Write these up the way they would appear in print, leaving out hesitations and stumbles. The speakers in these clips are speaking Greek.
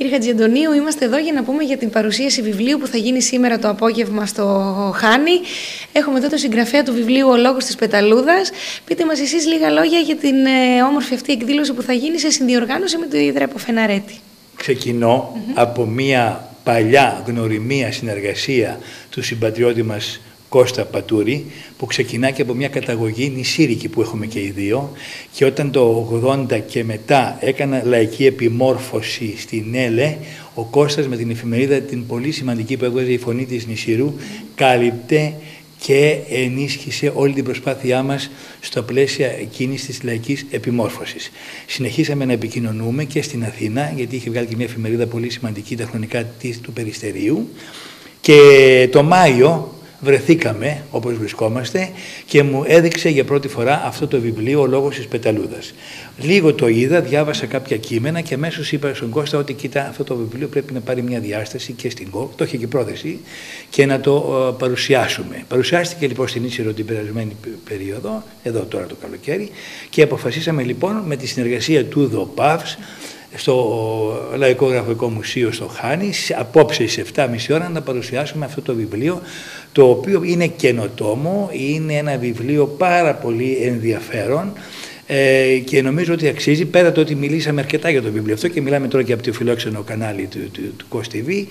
Κύριε Χατζιαντονίου, είμαστε εδώ για να πούμε για την παρουσίαση βιβλίου που θα γίνει σήμερα το απόγευμα στο Χάνι. Έχουμε εδώ το συγγραφέα του βιβλίου «Ο Λόγος της Πεταλούδας». Πείτε μας εσείς λίγα λόγια για την όμορφη αυτή εκδήλωση που θα γίνει σε συνδιοργάνωση με το Ίδρυμα Φεναρέτη. Ξεκινώ από μια παλιά γνωριμία συνεργασία του συμπατριώτη μας Κώστα Πατούρη, που ξεκινά και από μια καταγωγή νησίρικη που έχουμε και οι δύο, και όταν το 80 και μετά έκανα λαϊκή επιμόρφωση στην ΕΛΕ, ο Κώστας με την εφημερίδα την πολύ σημαντική που έβγαζε η Φωνή της Νησιρού κάλυπτε και ενίσχυσε όλη την προσπάθειά μας στο πλαίσιο εκείνης της λαϊκής επιμόρφωσης. Συνεχίσαμε να επικοινωνούμε και στην Αθήνα, γιατί είχε βγάλει και μια εφημερίδα πολύ σημαντική τα χρονικά του Περιστερίου, και το Μάιο βρεθήκαμε όπως βρισκόμαστε και μου έδειξε για πρώτη φορά αυτό το βιβλίο «Ο Λόγος της Πεταλούδας». Λίγο το είδα, διάβασα κάποια κείμενα και αμέσως είπα στον Κώστα ότι κοίτα, αυτό το βιβλίο πρέπει να πάρει μια διάσταση και στην ΚΟΚ, το είχε και πρόθεση, και να το παρουσιάσουμε. Παρουσιάστηκε λοιπόν στην Ίσυρο την περασμένη περίοδο, εδώ τώρα το καλοκαίρι, και αποφασίσαμε λοιπόν με τη συνεργασία του ΔΟΠΑΒΣ στο Λαϊκό Γραφικό Μουσείο στο Χάνι, απόψε στις 7.30 ώρα να παρουσιάσουμε αυτό το βιβλίο, το οποίο είναι καινοτόμο, είναι ένα βιβλίο πάρα πολύ ενδιαφέρον και νομίζω ότι αξίζει, πέρα το ότι μιλήσαμε αρκετά για το βιβλίο αυτό και μιλάμε τώρα και από το φιλόξενο κανάλι του COS TV,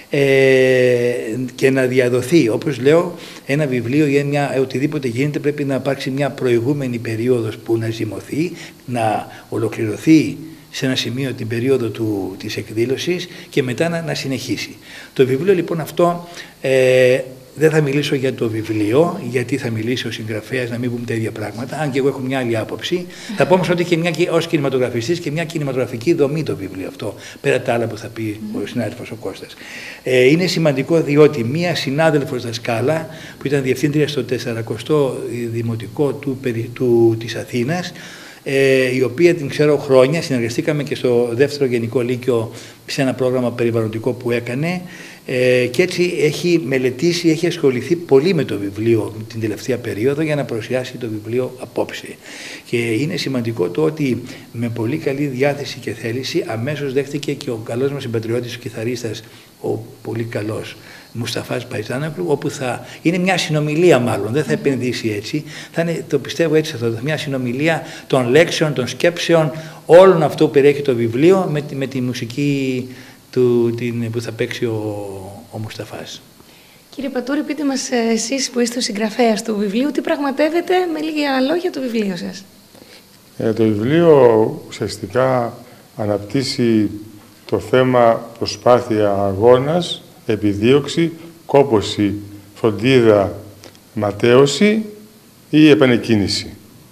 και να διαδοθεί, όπως λέω, ένα βιβλίο ή οτιδήποτε γίνεται πρέπει να υπάρξει μια προηγούμενη περίοδος που να ζυμωθεί, να ολοκληρωθεί σε ένα σημείο την περίοδο της εκδήλωσης και μετά να συνεχίσει. Το βιβλίο λοιπόν αυτό, δεν θα μιλήσω για το βιβλίο, γιατί θα μιλήσει ο συγγραφέας, να μην πούμε τα ίδια πράγματα, αν και εγώ έχω μια άλλη άποψη. Θα πω όμως ότι είχε ως κινηματογραφιστής και μια κινηματογραφική δομή το βιβλίο αυτό, πέρα τα άλλα που θα πει ο συνάδελφος ο Κώστας. Είναι σημαντικό διότι μια συνάδελφος δασκάλα, που ήταν διευθύντρια στο 40ο Δημοτικό της Αθήνας, η οποία την ξέρω χρόνια, συνεργαστήκαμε και στο δεύτερο Γενικό Λύκειο σε ένα πρόγραμμα περιβαλλοντικό που έκανε, και έτσι έχει μελετήσει, έχει ασχοληθεί πολύ με το βιβλίο την τελευταία περίοδο για να παρουσιάσει το βιβλίο απόψε. Και είναι σημαντικό το ότι με πολύ καλή διάθεση και θέληση αμέσως δέχτηκε και ο καλός μας συμπατριώτης, ο κιθαρίστας, ο πολύ καλός Μουσταφάς Παϊτζάνογλου, όπου θα είναι μια συνομιλία, μάλλον δεν θα επενδύσει έτσι, θα είναι, το πιστεύω έτσι, θα είναι μια συνομιλία των λέξεων, των σκέψεων, όλων αυτό που περιέχει το βιβλίο με τη μουσική που θα παίξει ο Μουσταφάς. Κύριε Πατούρη, πείτε μας εσείς που είστε ο συγγραφέας του βιβλίου, τι πραγματεύετε με λίγα λόγια το βιβλίο σας. Το βιβλίο ουσιαστικά αναπτύσσει το θέμα προσπάθεια αγώνας, επιδίωξη, κόπωση, φροντίδα, ματέωση ή επανεκκίνηση.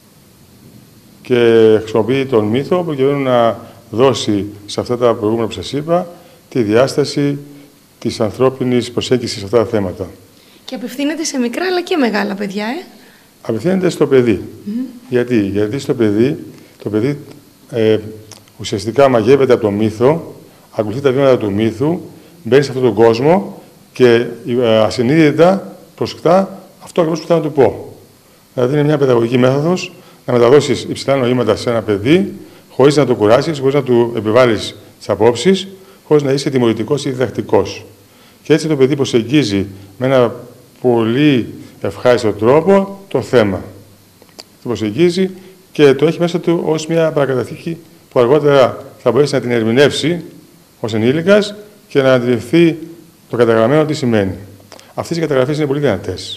Και χρησιμοποιεί τον μύθο προκειμένου να δώσει σε αυτά τα προηγούμενα που σας είπα τη διάσταση της ανθρώπινης προσέγγισης σε αυτά τα θέματα. Και απευθύνεται σε μικρά αλλά και μεγάλα παιδιά, Απευθύνεται στο παιδί. Γιατί στο παιδί, το παιδί ουσιαστικά μαγεύεται από τον μύθο, ακολουθεί τα βήματα του μύθου, μπαίνει σε αυτόν τον κόσμο και ασυνείδητα προσεκτά αυτό ακριβώς που θα να του πω. Δηλαδή είναι μια παιδαγωγική μέθοδος να μεταδώσεις υψηλά νοήματα σε ένα παιδί, χωρίς να το κουράσεις, χωρίς να του επιβάλλεις τις απόψεις, χωρίς να είσαι τιμωρητικός ή διδακτικός. Και έτσι το παιδί προσεγγίζει με ένα πολύ ευχάριστο τρόπο το θέμα. Το προσεγγίζει και το έχει μέσα του ως μια παρακαταθήκη που αργότερα θα μπορέσει να την ερμηνεύσει ως ενήλικας και να αντιληφθεί το καταγραμμένο τι σημαίνει. Αυτές οι καταγραφές είναι πολύ δυνατές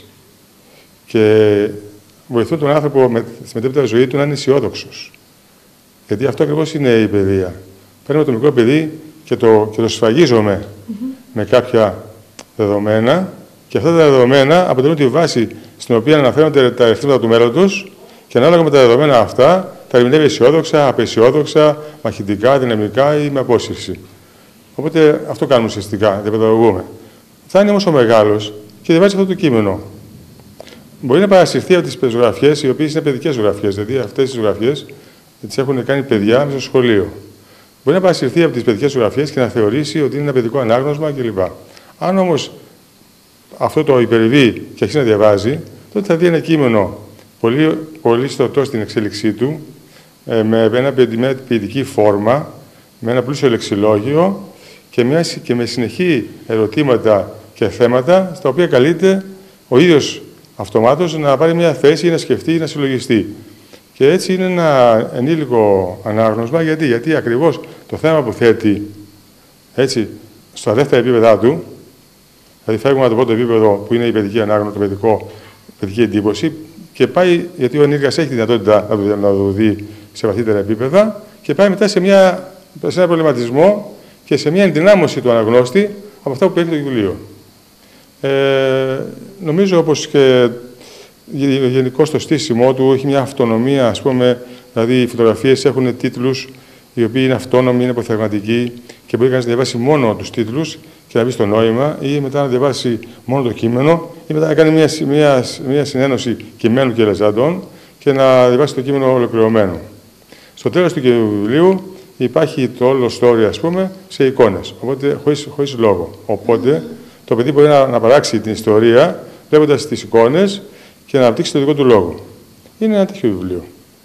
και βοηθούν τον άνθρωπο στη μετέπειτα ζωή του να είναι αισιόδοξος. Γιατί αυτό ακριβώς είναι η παιδεία. Παίρνουμε το μικρό παιδί και το σφραγίζουμε με κάποια δεδομένα και αυτά τα δεδομένα αποτελούν τη βάση στην οποία αναφέρονται τα ευθύματα του μέλλοντος και ανάλογα με τα δεδομένα αυτά τα ερμηνεύει αισιόδοξα, απαισιόδοξα, μαχητικά, δυναμικά ή με απόσυρση. Οπότε αυτό κάνουμε ουσιαστικά, διαπαιδαγωγούμε. Θα είναι όμως ο μεγάλος και διαβάζει αυτό το κείμενο. Μπορεί να παρασυρθεί από τις ζωγραφιές, οι οποίες είναι παιδικές ζωγραφιές, δηλαδή αυτές τις ζωγραφιές τις έχουν κάνει παιδιά μέσα στο σχολείο. Μπορεί να παρασυρθεί από τις παιδικές ζωγραφιές και να θεωρήσει ότι είναι ένα παιδικό ανάγνωσμα κλπ. Αν όμως αυτό το υπερβεί και αρχίσει να διαβάζει, τότε θα δει ένα κείμενο πολύ, πολύ στρωτό στην εξέλιξή του, με μια ποιητική φόρμα, με ένα πλούσιο λεξιλόγιο και με συνεχή ερωτήματα και θέματα, στα οποία καλείται ο ίδιος αυτομάτως να πάρει μια θέση, να σκεφτεί, να συλλογιστεί. Και έτσι είναι ένα ενήλικο ανάγνωσμα. Γιατί ακριβώς το θέμα που θέτει, έτσι, στα δεύτερα επίπεδά του, δηλαδή φεύγουμε από το πρώτο επίπεδο που είναι η παιδική ανάγνωση, παιδική εντύπωση, και πάει, γιατί ο ενήλικας έχει τη δυνατότητα να το δει σε βαθύτερα επίπεδα, και πάει μετά σε ένα προβληματισμό και σε μια ενδυνάμωση του αναγνώστη από αυτά που περιέχει το βιβλίο. Νομίζω, όπως και γενικώ το στήσιμό του, έχει μια αυτονομία, ας πούμε, δηλαδή οι φωτογραφίες έχουν τίτλους οι οποίοι είναι αυτόνομοι, είναι αποθεματικοί και μπορεί κανείς να διαβάσει μόνο τους τίτλους και να μπει στο νόημα, ή μετά να διαβάσει μόνο το κείμενο, ή μετά να κάνει μια συνένωση κειμένου και ελεζάντων και να διαβάσει το κείμενο ολοκληρωμένο. Στο τέλος του βιβλίου υπάρχει το όλο story, ας πούμε, σε εικόνες, οπότε χωρίς λόγο. Οπότε το παιδί μπορεί να παράξει την ιστορία βλέποντας τις εικόνες και να αναπτύξει το δικό του λόγο. Είναι ένα τέτοιο βιβλίο.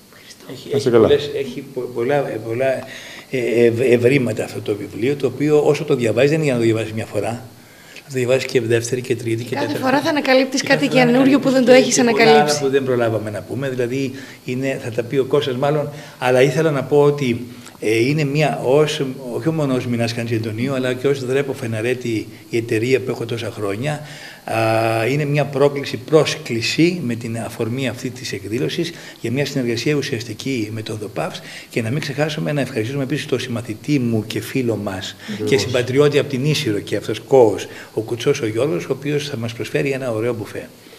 Έχει πολλά ευρήματα αυτό το βιβλίο, το οποίο όσο το διαβάζει δεν είναι για να το διαβάσει μια φορά. Θα το διαβάσει και δεύτερη και τρίτη και τέταρτη. Κάθε φορά θα ανακαλύπτεις κάτι καινούριο που δεν το έχεις ανακαλύψει. Πολλά που δεν προλάβαμε να πούμε, δηλαδή θα τα πει ο Κώστας μάλλον, αλλά ήθελα να πω ότι είναι όχι μόνο ως Μινάς Χάντζη Αντωνίου, αλλά και ως Δρέπο Φεναρέτη, η εταιρεία που έχω τόσα χρόνια. Είναι μια πρόσκληση με την αφορμή αυτή της εκδήλωσης για μια συνεργασία ουσιαστική με τον ΔΟΠΑΒΣ, και να μην ξεχάσουμε να ευχαριστήσουμε επίσης τον συμμαθητή μου και φίλο μας και συμπατριώτη από την Ίσυρο και αυτός Κόος, ο Κουτσός ο Γιώργος, ο οποίος θα μας προσφέρει ένα ωραίο μπουφέ.